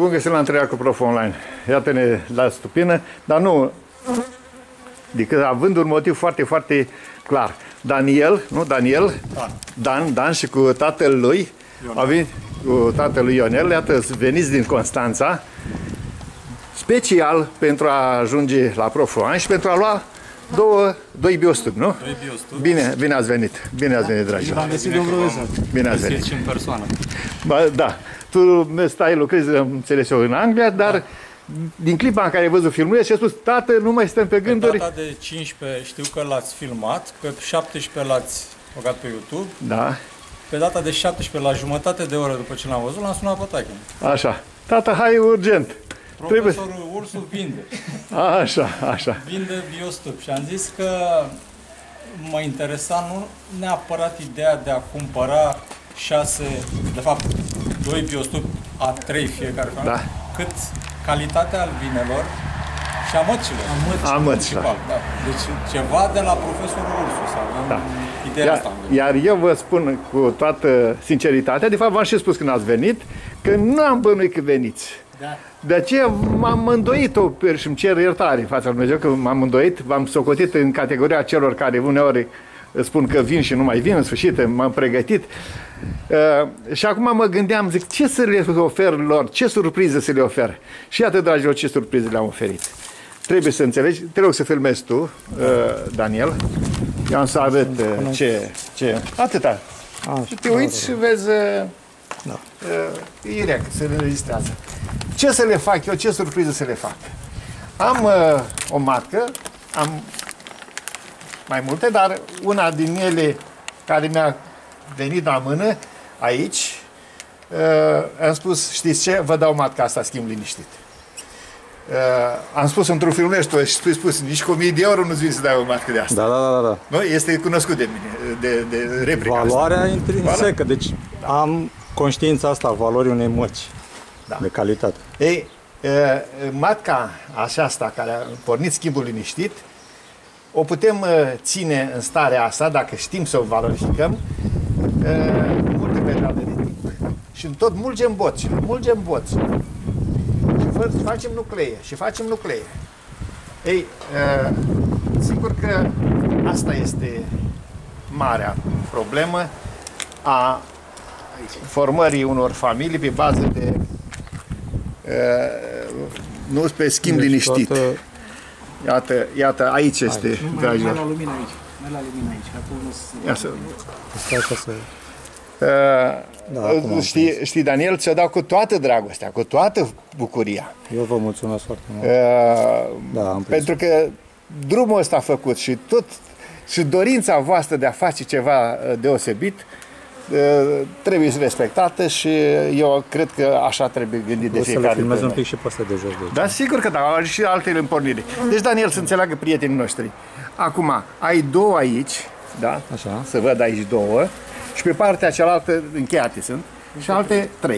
Bun găsit la întâlnirea cu Prof Online. Iată-ne la stupină, dar nu, decât având un motiv foarte, foarte clar. Daniel, nu Daniel? Dan și cu tatăl lui, au venit cu tatăl lui Ionel, iată, veniți din Constanța, special pentru a ajunge la Prof Online și pentru a lua doi biostupi, nu? Doi biostupi. Bine ați venit. Bine ați venit, dragilor. V-am găsit, domnul profesor. Bine ați venit. Și în persoană. Da. Tu lucrezi, am înțeles eu, în Anglia, dar din clipa în care ai văzut filmurile și ai spus, tată, nu mai stăm pe gânduri. Pe data de 15 știu că l-ați filmat, pe 17 l-ați băgat pe YouTube. Da. Pe data de 17, la jumătate de oră după ce l-am văzut, l-am sunat pe Tachin. Așa. Tată, hai urgent. Profesorul Ursu vinde. Așa. Vinde biostup. Și am zis că mă interesa nu neapărat ideea de a cumpăra 2 biostupi A3 fiecare, da, cât calitatea albinelor și a măcilor. Da. Deci ceva de la profesorul Ursu să avem ideea asta. Iar eu vă spun cu toată sinceritatea, de fapt v-am și spus când ați venit, că nu am bănuit că veniți. Da. De aceea m-am îndoit-o și îmi cer iertare în fața lui Dumnezeu că m-am îndoit, v-am socotit în categoria celor care uneori spun că vin și nu mai vin, în sfârșit m-am pregătit. Și acum mă gândeam, zic, ce să le ofer lor, ce surpriză să le ofer. Și iată, dragilor, ce surpriză le-am oferit. Trebuie să înțelegi, te rog să filmezi tu, Daniel. Eu am să arăt ce... Atâta. Și te uiți și vezi... Irec, se înregistrează. Ce să le fac eu, ce surpriză să le fac? Am o matcă, am mai multe, dar una din ele care mi-a venit la mână aici, am spus, știți ce? Vă dau matca asta, schimb liniștit. Am spus într-un filmuleș și tu ai spus, nici cu 1000 de euro nu-ți vin să dai o matcă de asta. Da. Nu? Este cunoscut de mine, de replica valoarea asta. intrinsecă, deci am conștiința asta a valorii unei măci de calitate. Ei, matca aceasta care a pornit schimbul liniștit, o putem ține în starea asta, dacă știm să o valorificăm, multe perioade de timp. Și tot mulgem boți. Și facem nuclee. Ei, sigur că asta este marea problemă a formării unor familii pe bază de nu pe schimb liniștit. Iată, aici este, dragilor. Mai la lumină aici. Ia să... Da, știi, Daniel, ți-o dau cu toată dragostea, cu toată bucuria. Eu vă mulțumesc foarte mult. Pentru că drumul ăsta a făcut și dorința voastră de a face ceva deosebit trebuie respectată și eu cred că așa trebuie gândit de fiecare. O să le filmez un pic și pe astea de jos de aici. Da, sigur că da, au și altele în pornire. Deci, Daniel, să înțeleagă prietenii noștri. Acum, ai 2 aici, da? Așa. Să văd aici 2 și pe partea cealaltă încheiate sunt și alte 3.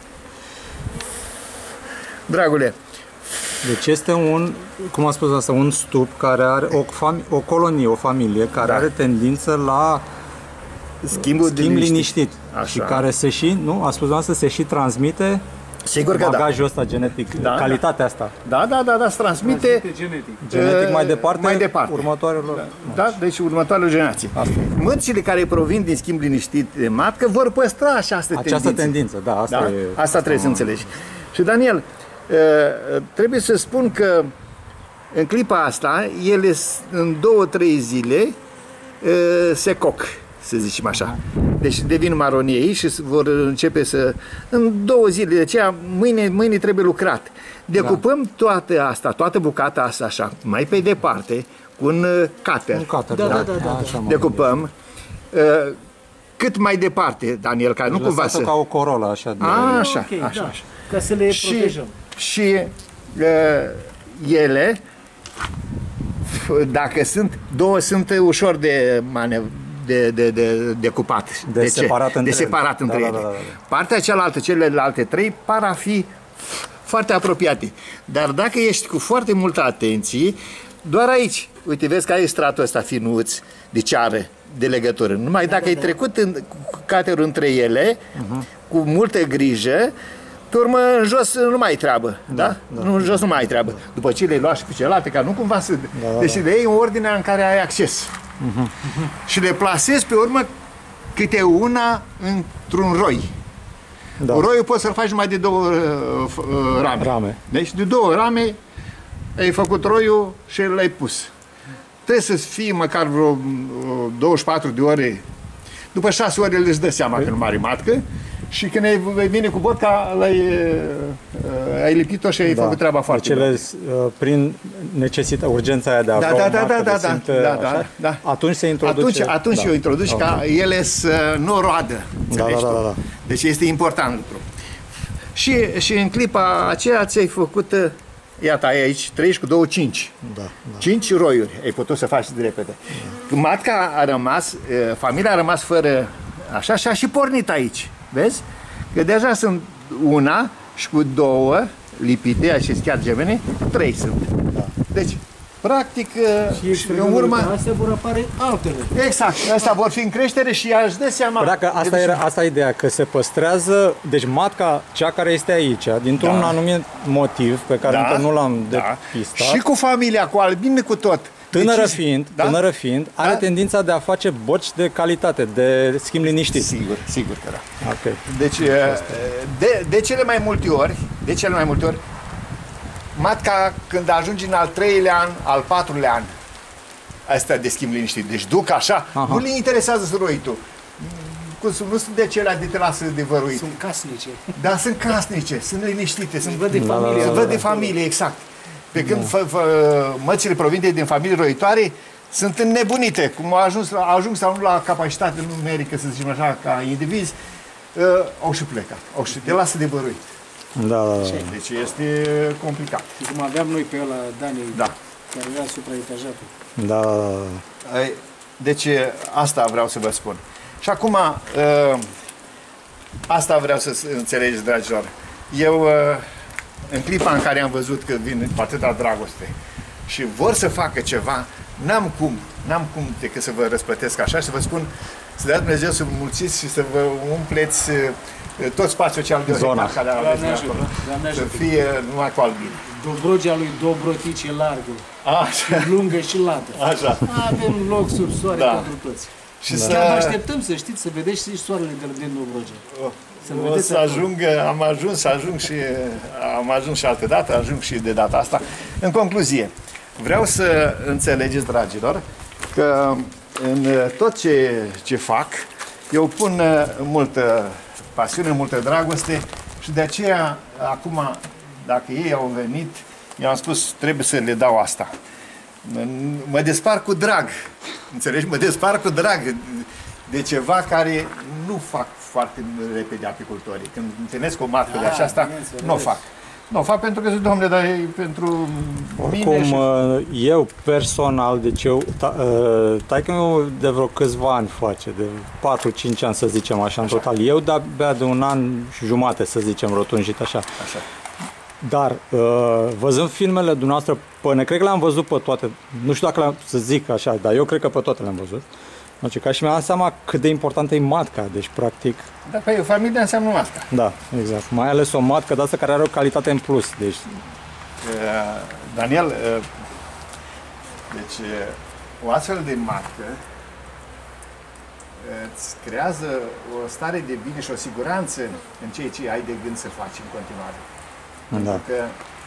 Dragule, deci este cum am spus asta, un stup care are o colonie, o familie care are tendință la schimb liniștit. Și care a spus doamna, se și transmite. Sigur că bagajul ăsta genetic, calitatea asta. Da, se transmite genetic mai departe următoarelor. Da, deci următoarele generații. Mărcile care provin din schimb liniștit de matcă vor păstra această tendință. Da, asta trebuie să înțelegi. Și Daniel, trebuie să spun că în clipa asta, ele în 2-3 zile se coc, să zicem așa. Deci devin maroniei și vor începe în 2 zile, de aceea mâine trebuie lucrat. Decupăm toată bucata asta așa, mai pe departe, cu un cutter. Da. Decupăm. Cât mai departe, Daniel, ca nu cumva să... ca o corolă, așa. Așa. Ca să le protejăm. Și ele, dacă sunt ușor de decupat. De separat între ele. Da. Partea cealaltă, celelalte 3, par a fi foarte apropiate. Dar dacă ești cu foarte multă atenție, doar aici, uite, vezi că ai stratul ăsta finuț de ceară, de legătură. Numai dacă ai trecut caterul între ele, cu multă grijă, Pe urmă, în jos nu mai ai treabă, da? În jos nu mai ai treabă. După ce le-ai luat și pe celelalte, ca nu cumva să... Deci le iei în ordinea în care ai acces. Și le plasezi pe urmă câte una într-un roi. Roiul poți să-l faci numai de 2 rame. Deci de 2 rame ai făcut roiul și l-ai pus. Trebuie să fie măcar vreo 24 de ore. După 6 ore îți dă seama că nu mai are matcă. Și când vine cu botca, ai lipit-o și ai făcut treaba foarte bine. Prin necesită, urgența aia de a da. Atunci se introduce. Atunci eu introduci ca ele să nu roadă. Da. Deci este important lucru. Și în clipa aceea ți-ai făcut, iată, ai aici 30 cu 2, 5. 5 roiuri ai putut să faci de repede. Matca a rămas, familia a rămas fără așa și a și pornit aici. Vezi? Că deja sunt una și cu 2 lipite, așa chiar gemene, 3 sunt. Deci, practic, și în urmă... Astea vor apare altele. Exact. Astea vor fi în creștere și aș dă seama... Dacă asta e ideea, că se păstrează, deci matca, cea care este aici, dintr-un anumit motiv pe care încă nu l-am depistat. Și cu familia, cu albine, cu tot. Tânără fiind, are tendința de a face boci de calitate, de schimb liniștit. Sigur că da. Okay. Deci, de cele mai multe ori, matca când ajunge în al 3-lea an, al 4-lea an, astea de schimb liniștit. Deci duc așa, nu le interesează să roi tu. Nu sunt de celea de te lasă de văruit. Sunt casnice. Da, sunt casnice, sunt liniștite, sunt văd de familie. Se văd de familie, exact. Pe când mățile provinte din familii roitoare sunt înnebunite, cum ajung sau nu la capacitate numerică, să zicem așa, ca indivizi, au și plecat, te lasă de băruit. Deci este complicat. Și cum aveam noi pe ăla, Dani, care era supraetajatul. Deci asta vreau să vă spun. Și acum, asta vreau să înțelegeți, dragilor. Eu... în clipa în care am văzut că vin cu atâta dragoste și vor să facă ceva, n-am cum decât să vă răsplătesc așa și să vă spun, să dea Dumnezeu să vă mulțiți și să vă umpleți tot spațiul cel de zona care aveți acolo, să fie numai cu albine. Dobrogea lui Dobrotici e largă, lungă și lată. Așa. Avem loc sub soare pentru toți. Și chiar vă așteptăm să știți, să vedeți și soarele din Dobrogea. O să ajung, am ajuns și altă dată, ajung și de data asta. În concluzie, vreau să înțelegeți, dragilor, că în tot ce fac, eu pun multă pasiune, multă dragoste și de aceea, acum, dacă ei au venit, i-am spus, trebuie să le dau asta. Mă despart cu drag, înțelegi? Mă despart cu drag de ceva care nu fac foarte repede apicultorii. Când întâlnesc o matcă de aceasta, nu o fac. Nu o fac pentru că zic, domnule, dar e pentru mine și... eu personal, deci eu, taică-miu de vreo câțiva ani face, de 4-5 ani să zicem așa, în total. Eu de-abia de 1 an și jumate, să zicem, rotunjit așa. Dar, văzând filmele dumneavoastră, cred că le-am văzut pe toate, nu știu dacă le-am să zic așa, dar eu cred că pe toate le-am văzut. Deci, ca și mi-am dat seama cât de importantă e matca, deci practic... Da, pe o familie înseamnă asta. Da, exact. Mai ales o matcă de asta care are o calitate în plus, deci... Daniel, deci o astfel de matcă îți creează o stare de bine și o siguranță în ceea ce ai de gând să faci în continuare. Pentru că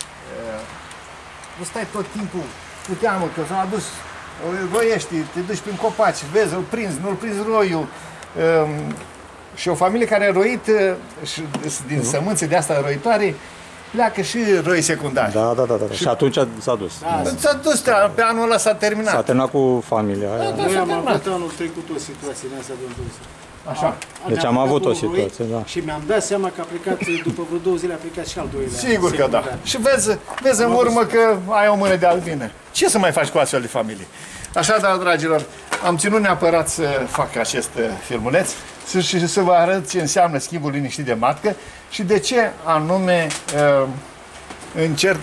nu stai tot timpul cu teamă că s-a adus, o roiești, te duci prin copaci, vezi, îl prinzi, nu-l prinzi roiul. Și o familie care a roit din sămânțe de asta roitoare, pleacă și roi secundari. Da. Și atunci s-a dus. S-a dus, pe anul ăla s-a terminat. S-a terminat cu familia aia. Noi am avut anul trecut o situație în asta de așa. Deci am avut o situație, da. Și mi-am dat seama că a plecat, după vreo 2 zile, a plecat și al doilea. Sigur că da. Și vezi în urmă că ai o mână de albine. Ce să mai faci cu astfel de familie? Așadar, dragilor, am ținut neapărat să fac acest filmuleț și să vă arăt ce înseamnă schimbul liniștit de matcă și de ce anume încerc,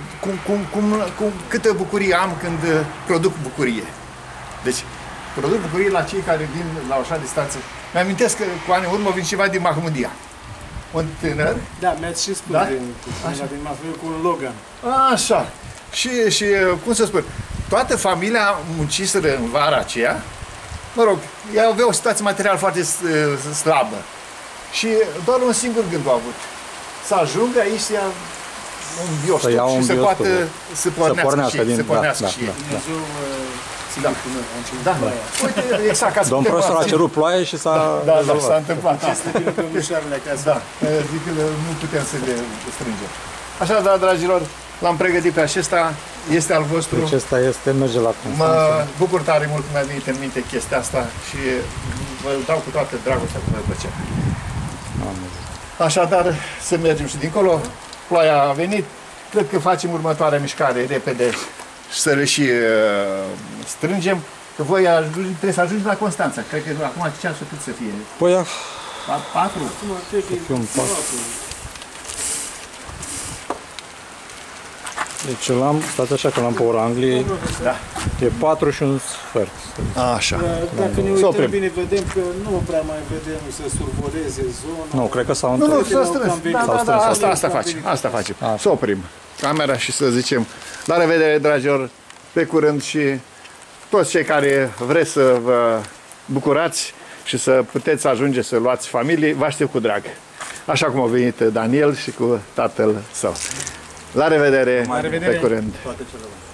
câtă bucurie am când produc bucurie. Deci, produc bucurie la cei care vin la o așa distanță. Mi-amintesc că cu ani în urmă vin ceva din Mahmudia. Un tânăr? Da, mi-ați și spus Da? din mafie cu un Logan. Așa. Și cum să spun, toată familia munciseră în vara aceea. Mă rog, ei aveau o situație materială foarte slabă. Și doar un singur gând au avut. Să ajungă aici să ia un bioștop și să poată să pornească și ei. Dumnezeu ține cu noi. Da. Uite, exact, ca să Domn profesor a cerut ploaie și s-a s-a întâmplat. Este bine pe mușoarele acasă. Da, adică nu putem să le strângem. Așa, da, dragilor, l-am pregătit pe acesta, este al vostru. Acesta este, merge la Constanța. Mă bucur tare mult că mi-a venit în minte chestia asta și vă dau cu toată dragostea cu noi plăcere. Așadar, să mergem și dincolo. Ploaia a venit, cred că facem următoarea mișcare repede și să le și strângem. Că voi trebuie să ajungeți la Constanța. Cred că acum ceasul cât să fie? Păi, 4? deci stați așa că l-am pe ora Angliei, Da. e 4 și un sfert. Așa. Dacă ne uităm bine, vedem că nu prea mai vedem să survoleze zona. Nu, cred că s-au Nu, întors. s-a strâns. Da, asta facem. Să oprim camera și să zicem la revedere, dragilor, pe curând și toți cei care vreți să vă bucurați și să puteți ajunge să luați familie, vă aștept cu drag. Așa cum a venit Daniel și cu tatăl său. La revedere, pe curând. Toate cele bune.